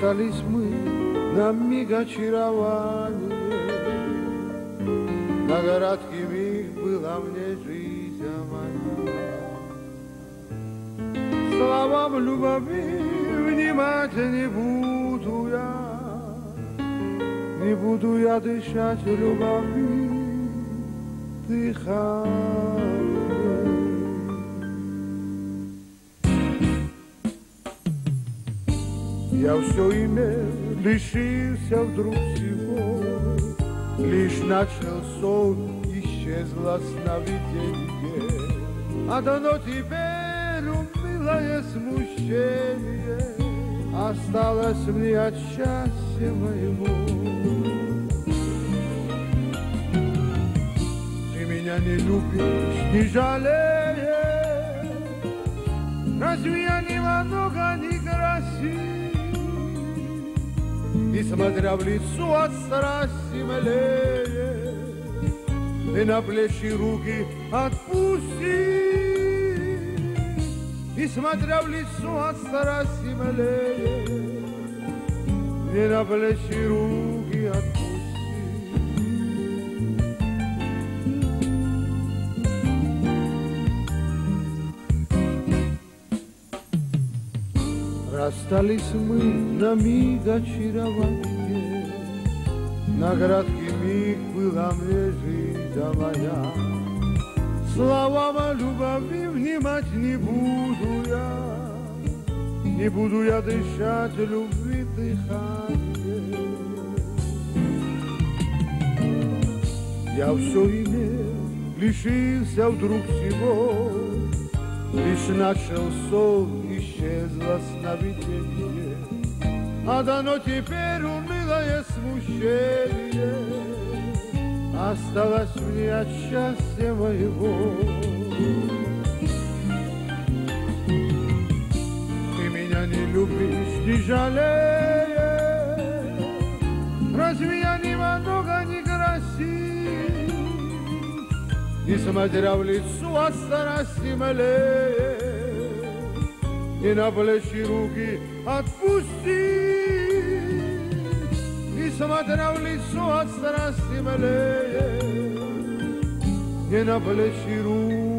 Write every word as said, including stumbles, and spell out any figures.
Расстались мы на миг очарования, на короткий миг была мне жизнь моя. Словам любви внимать не буду я, не буду я дышать любви дыханием. Я все имел, лишился вдруг всего, лишь начал сон, исчезло сновидение. А дано теперь унылое смущение, осталось мне от счастья моего. Ты меня не любишь, не жалеешь, разве я немного не красив? И смотря в лицо от страсти млеет, и на плечи руки отпусти. И смотря в лицо от страсти млеет, и на плечи руки отпусти. Расстались мы на миг очарования, на краткий миг была мне жизнь моя. Словам о любви внимать не буду я, не буду я дышать любви дыханием. Я все имел, лишился вдруг всего, лишь начал сон, исчезло сновидение. А дано теперь унылое смущение, осталось мне от счастья моего. Ты меня не любишь, не жалеешь, разве я немного не красив? И смотря в лицо от страсти млеет, и на плечи руки отпусти. И смотря в лицо от страсти млеет, и на плечи руки